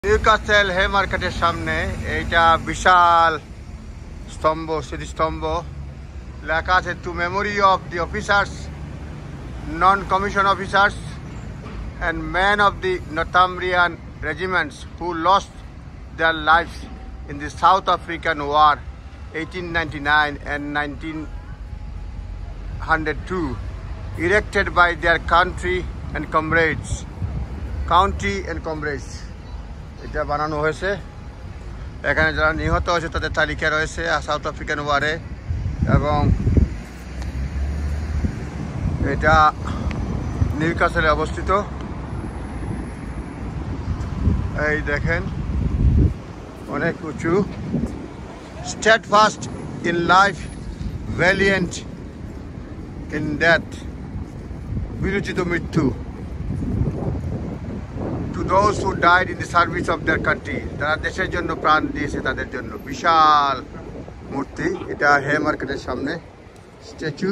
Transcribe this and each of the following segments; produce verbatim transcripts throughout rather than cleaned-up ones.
Newcastle হেমার্কেটের সামনে এইটা বিশাল স্তম্ভ, স্মৃতিস্তম্ভ। লেখা আছে to memory of the officers, non commission officers and men of the Northumbrian regiments who lost their lives in the South African War eighteen ninety-nine and nineteen oh two, erected by their country and comrades. County and comrades. এটা বানানো হয়েছে। এখানে যারা নিহত হয়েছে তাদের তালিকা রয়েছে সাউথ আফ্রিকান ওয়ারে, এবং এটা নিউক্যাসলে অবস্থিত। এই দেখেন অনেক উঁচু। steadfast in life, valiant in death, বিরচিত মৃত্যু। to those who died in the service of their country, তারা দেশের জন্য প্রাণ দিয়েছে, তাদের জন্য। বিশাল মূর্তি। এটা হেমার্কেটের সামনে স্ট্যাচু।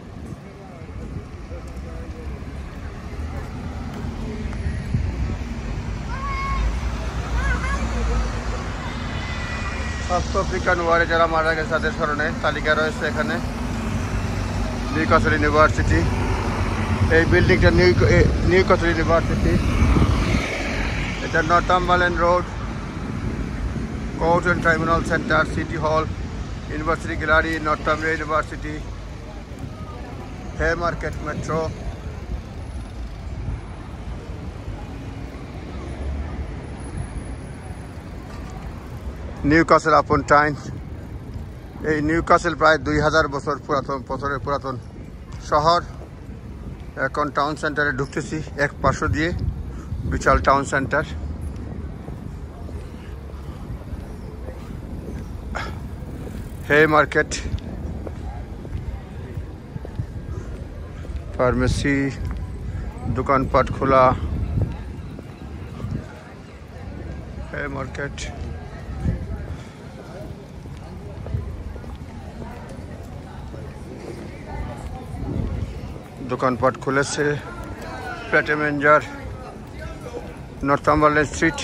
সাউথ আফ্রিকান ওয়ারে যারা মারা গেছে তাদের স্মরণে তালিকা রয়েছে এখানে। নিউক্যাসল ইউনিভার্সিটি, এই বিল্ডিংটা নিউ নিউক্যাসল ইউনিভার্সিটি। এটা Northumberland Road, court and tribunal centre, city hall, university gallery, Northumbria University, Haymarket metro. Newcastle upon Tyne. এই নিউক্যাসল প্রায় দুই হাজার বছর পুরাতন বছরের পুরাতন শহর। এখন টাউন সেন্টারে ঢুকতেছি এক পাশো দিয়ে, বিশাল টাউন সেন্টার। হেমার্কেট, ফার্মেসি, দোকানপাট খোলা। হেমার্কেট দোকানপাট খুলেছে। Pret A Manger, Northumberland Street.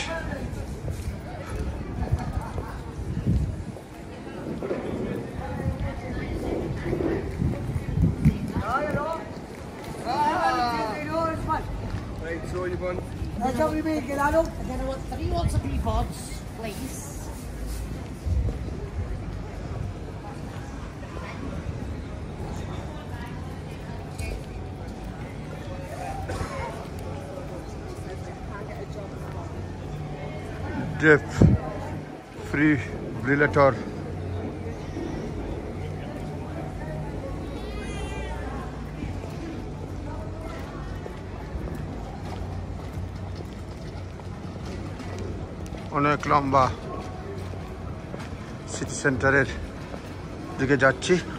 Defibrillator. অনেক লম্বা। সিটি সেন্টারের দিকে যাচ্ছি।